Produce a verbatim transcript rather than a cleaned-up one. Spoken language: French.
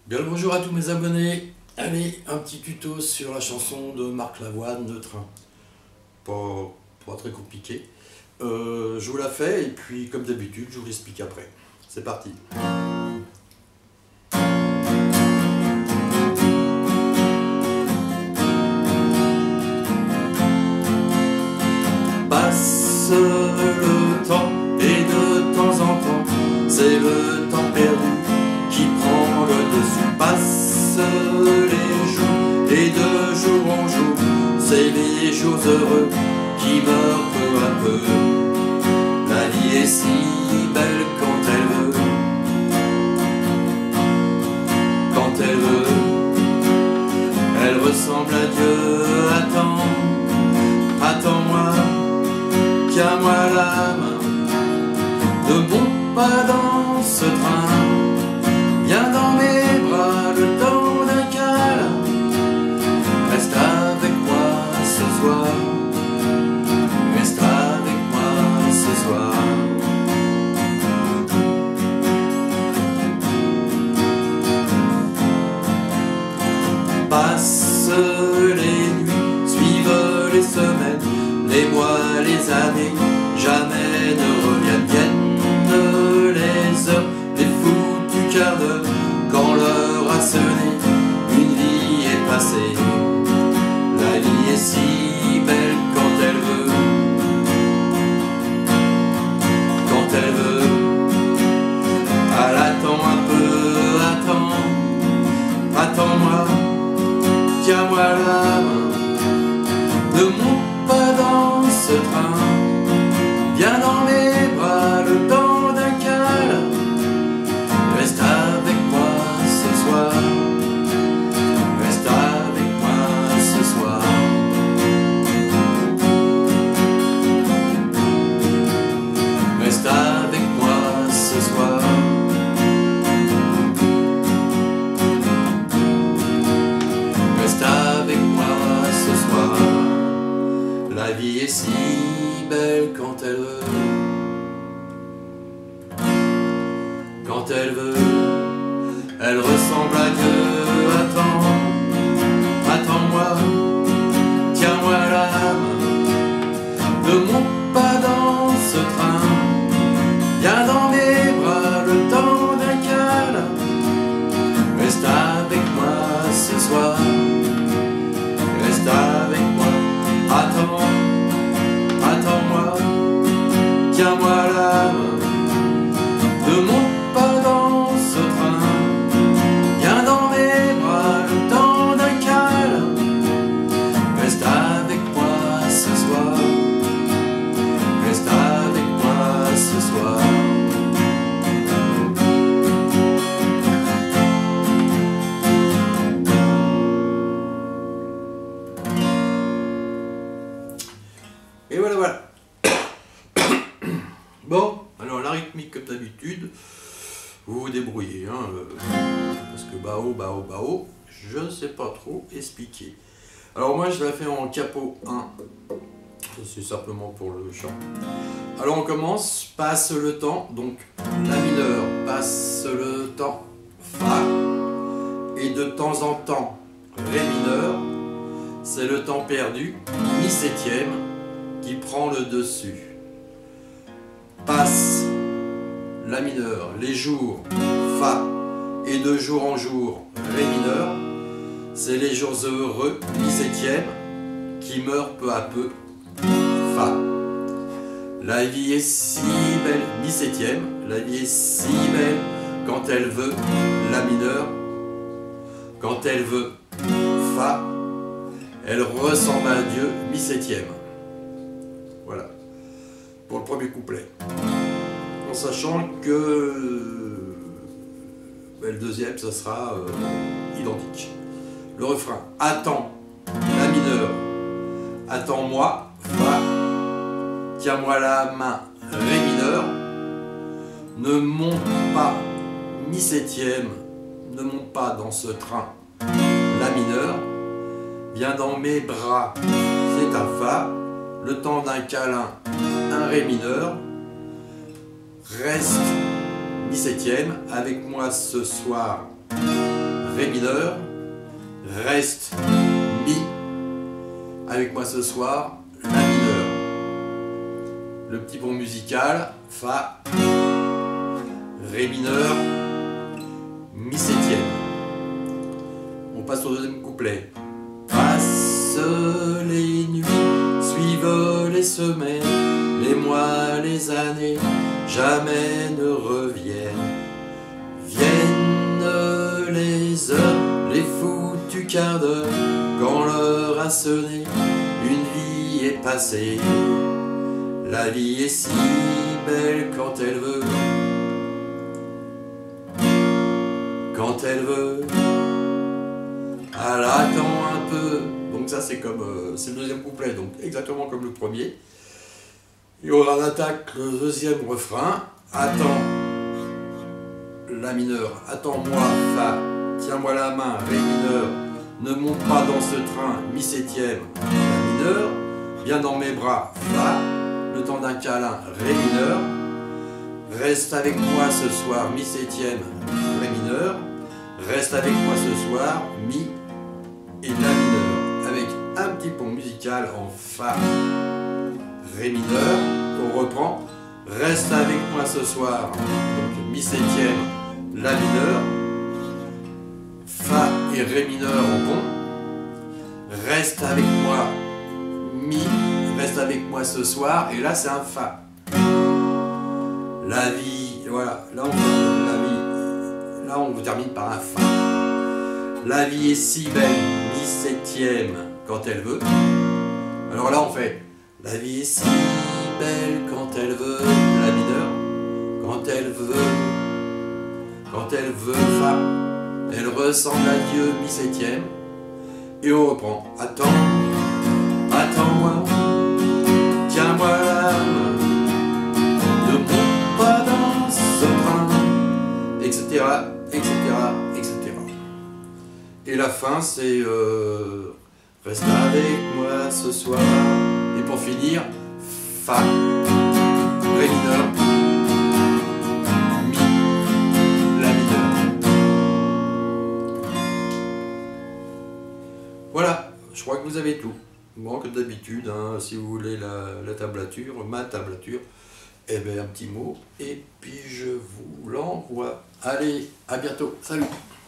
Bien le bonjour à tous mes abonnés. Allez, un petit tuto sur la chanson de Marc Lavoine, Le Train. Pas, pas très compliqué. Euh, je vous la fais et puis comme d'habitude, je vous l'explique après. C'est parti. Passe le temps et de temps en temps, c'est le temps perdu qui prend le dessus. Passe les jours et de jour en jour, c'est les jours heureux qui meurent peu à peu. La vie est si belle quand elle veut, quand elle veut. Elle ressemble à Dieu. Attends, attends-moi, tiens-moi la main. Ne monte pas dans ce train, viens dans mes bras le temps d'un câlin. Reste avec moi ce soir, reste avec moi ce soir. Passent les nuits, suivent les semaines, les mois, les années, jamais ne reviennent. Viennent les heures, les foutus quarts d'heure, quand l'heure a sonné, une vie est passée. La vie est si belle quand elle veut, quand elle veut. Elle attend un peu, attends, attends-moi, tiens-moi la main. Ne monte pas dans ce train, viens dans mes bras le temps d'un câlin. Reste avec moi ce soir, reste avec moi ce soir. Reste avec moi ce soir. Reste avec moi ce soir. La vie est si belle quand elle veut, quand elle veut. Elle ressemble à Dieu. Attends, attends-moi, tiens-moi la main. Ne monte pas dans ce train, viens dans mes bras le temps d'un câlin. Reste avec moi ce soir, reste avec moi. Attends, attends-moi, tiens-moi la main. Ne monte pas dans ce train, viens dans mes bras le temps d'un câlin. Reste avec moi ce soir, reste avec moi ce soir. Et voilà, voilà. Bon, alors la rythmique comme d'habitude, vous vous débrouillez, hein, euh, parce que bao, bao, bao, je ne sais pas trop expliquer. Alors moi je la fais en capot un, c'est simplement pour le chant. Alors on commence, passe le temps, donc la mineur, passe le temps, fa, et de temps en temps, ré mineur, c'est le temps perdu, mi septième, qui prend le dessus. Passe la mineur, les jours, fa, et de jour en jour, ré mineur, c'est les jours heureux, mi septième, qui meurent peu à peu, fa. La vie est si belle, mi septième, la vie est si belle quand elle veut, la mineur, quand elle veut, fa, elle ressemble à Dieu, mi septième. Voilà, pour le premier couplet. En sachant que ben, le deuxième, ça sera euh, identique. Le refrain, attends, la mineur, attends-moi, fa, tiens-moi la main, ré mineur, ne monte pas, mi septième, ne monte pas dans ce train, la mineur, viens dans mes bras, c'est un fa, le temps d'un câlin, un ré mineur, reste mi septième avec moi ce soir, Ré mineur, reste, Mi. Avec moi ce soir, La mineur. Le petit pont musical, Fa, Ré mineur, Mi septième. On passe au deuxième couplet. Passent les nuits, suivent les semaines, les mois, les années, jamais ne reviennent. Viennent les heures, les foutus quarts d'heure, quand l'heure a sonné, une vie est passée. La vie est si belle quand elle veut, quand elle veut. Elle attend un peu. Donc ça c'est comme euh, c'est le deuxième couplet, donc exactement comme le premier. Et on en attaque le deuxième refrain. Attends, La mineur, attends-moi, Fa, tiens-moi la main, Ré mineur, ne monte pas dans ce train, Mi septième, La mineur, viens dans mes bras, Fa, le temps d'un câlin, Ré mineur, reste avec moi ce soir, Mi septième, Ré mineur, reste avec moi ce soir, Mi et La mineur, avec un petit pont musical en Fa, Ré mineur, on reprend, reste avec moi ce soir, donc Mi septième, La mineur, Fa et Ré mineur en pont, reste avec moi, Mi, reste avec moi ce soir, et là c'est un Fa. La vie, voilà, là on, la vie, là on termine par un Fa. La vie est si belle, Mi septième, quand elle veut. Alors là on fait, la vie est si belle quand elle veut, La mineur, quand elle veut, quand elle veut, Fa, elle ressemble à Dieu, Mi septième, et on reprend, attends, attends-moi, tiens-moi la main, ne monte pas dans ce train, et cetera, et cetera, et cetera. Et la fin c'est euh, reste avec moi ce soir, et pour finir, Fa, Ré mineur, Mi, La mineur. Voilà, je crois que vous avez tout. Bon, comme d'habitude, hein, si vous voulez la, la tablature, ma tablature, eh bien un petit mot, et puis je vous l'envoie. Allez, à bientôt, salut!